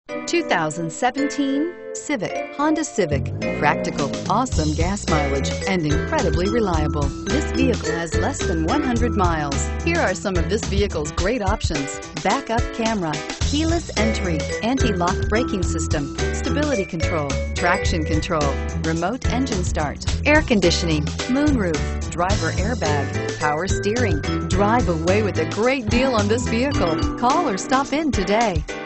2017 Civic, Honda Civic. Practical, awesome gas mileage, and incredibly reliable. This vehicle has less than 100 miles. Here are some of this vehicle's great options: backup camera, keyless entry, anti-lock braking system, stability control, traction control, remote engine start, air conditioning, moonroof, driver airbag, power steering. Drive away with a great deal on this vehicle. Call or stop in today.